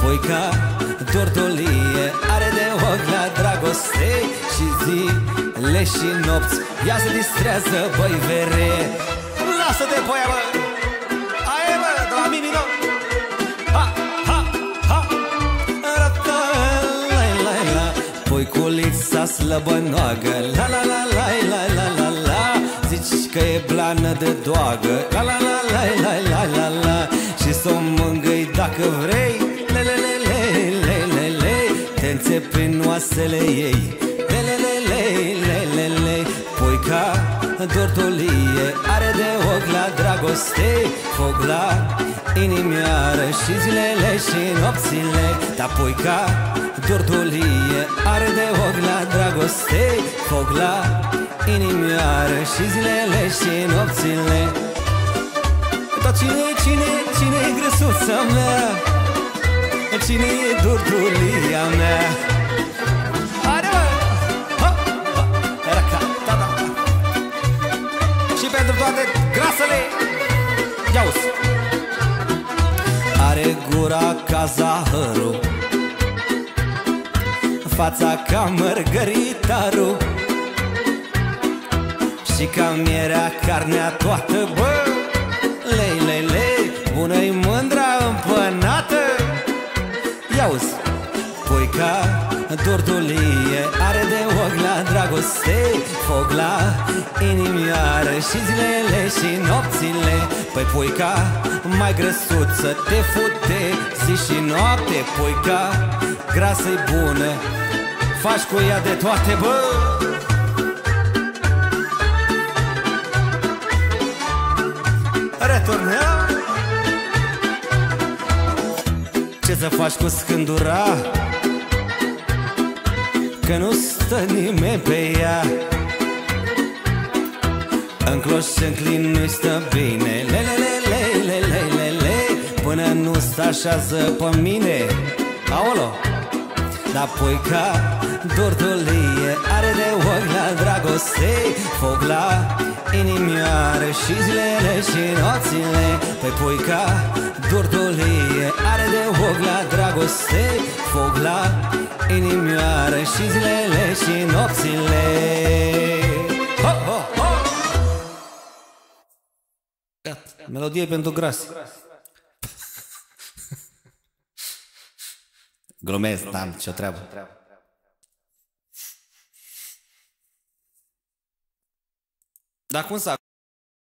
Poica dordolie are de ochi la dragoste și zile și nopți ea se distrează, băi, vere. Lasă-te, poia, bă! Aia, bă, de la mini, nu? Ha, ha, ha! La-la-la-la-la. Poiculița slăbănoagă, la-la-la-la-la-la-la-la. Zici că e blană de doagă, la-la-la-la-la-la-la. Și s-o mângâi dacă vrei, le-le-le-le-le-le. Te înțep prin oasele ei, le-le-le-le-le-le. Poica dordolie are de ochi la dragoste, foc la inimioară și zilele și nopțile. Dar poica dordolie are de ochi la dragoste, foc la inimioară și zilele și nopțile. Dar cine-i grăsuța mea? Cine-i dordolia mea? Haide, bă! Ha, ha, raca, da, da. Și pentru toate grasele, ia-uzi. Are gura ca zahărul, fața ca mărgăritarul și ca mierea, carnea toată, bă. Lei, lei, lei, bună-i mândra împănată. Ia-uzi. Poica dordolie are de ochi la dragoste, foc la inimioară și zilele și nopțile. Păi poica mai grăsuță te fute zi și noapte. Poica grasă-i bună, faci cu ea de toate, bă. Returnea. Ce să faci cu scândura, că nu stă nimeni pe ea. În cloș înclin nu-i stă bine, le-le-le-le-le-le-le, până nu s-așează pe mine. Aolo! Dar poica dordolie are de ochi la dragoste, foc la inimioară și zilele și nopțile. Păi poica dordolie are de ochi la dragoste, foc la inimioară și zilele și nopțile. Ho, ho, ho! Gata, melodie pentru grasi. Glumesc, n-am ce-o treabă. Dar cum să